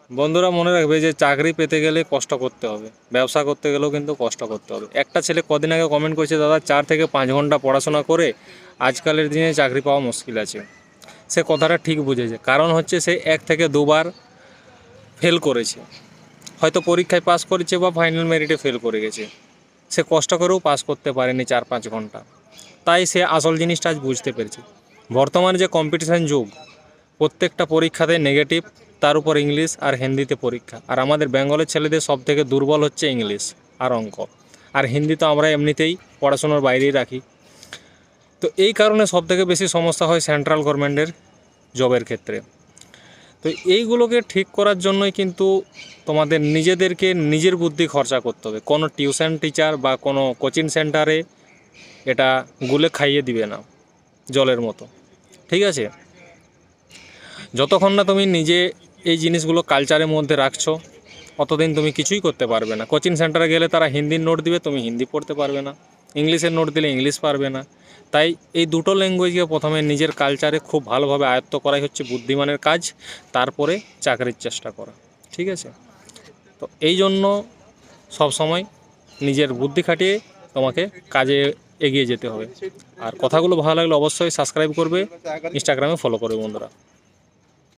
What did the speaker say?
বন্ধুরা মনে রাখবে যে চাকরি পেতে গেলে কষ্ট করতে হবে, ব্যবসা করতে গেলেও কিন্তু কষ্ট করতে হবে। একটা ছেলে কদিন আগে কমেন্ট করেছে, দাদা 4 থেকে 5 ঘন্টা পড়াশোনা করে আজকালের দিনে চাকরি পাওয়া মুশকিল আছে। সে কথাটা ঠিক বুঝেছে, কারণ হচ্ছে সে 1 থেকে 2বার ফেল করেছে, হয়তো পরীক্ষায় পাস করেছে বা ফাইনাল মেরিটে ফেল করে গেছে। সে কষ্ট করেও পাস করতে পারেনি 4-5 ঘন্টা, তাই সে আসল জিনিসটা আজ বুঝতে পেরেছে। বর্তমানে যে কম্পিটিশান যুগ, প্রত্যেকটা পরীক্ষাতে নেগেটিভ, তার উপর ইংলিশ আর হিন্দিতে পরীক্ষা। আর আমাদের বেঙ্গলের ছেলেদের সব থেকে দুর্বল হচ্ছে ইংলিশ আর অঙ্ক, আর হিন্দি তো আমরা এমনিতেই পড়াশোনার বাইরেই রাখি। তো এই কারণে সব থেকে বেশি সমস্যা হয় সেন্ট্রাল গভর্নমেন্টের জবের ক্ষেত্রে। তো এইগুলোকে ঠিক করার জন্যই কিন্তু তোমাদের নিজেদেরকে নিজের বুদ্ধি খরচা করতে হবে। কোনো টিউশন টিচার বা কোনো কোচিং সেন্টারে এটা গুলে খাইয়ে দিবে না জলের মতো, ঠিক আছে? যতক্ষণ না তুমি নিজে এই জিনিসগুলো কালচারের মধ্যে রাখছো, অতদিন তুমি কিছুই করতে পারবে না। কোচিং সেন্টারে গেলে তারা হিন্দির নোট দিবে, তুমি হিন্দি পড়তে পারবে না। ইংলিশের নোট দিলে ইংলিশ পারবে না। তাই এই দুটো ল্যাঙ্গুয়েজকে প্রথমে নিজের কালচারে খুব ভালোভাবে আয়ত্ত করাই হচ্ছে বুদ্ধিমানের কাজ, তারপরে চাকরির চেষ্টা করা, ঠিক আছে? তো এই জন্য সবসময় নিজের বুদ্ধি খাটিয়ে তোমাকে কাজে এগিয়ে যেতে হবে। আর কথাগুলো ভালো লাগলে অবশ্যই সাবস্ক্রাইব করবে, ইনস্টাগ্রামে ফলো করবে বন্ধুরা।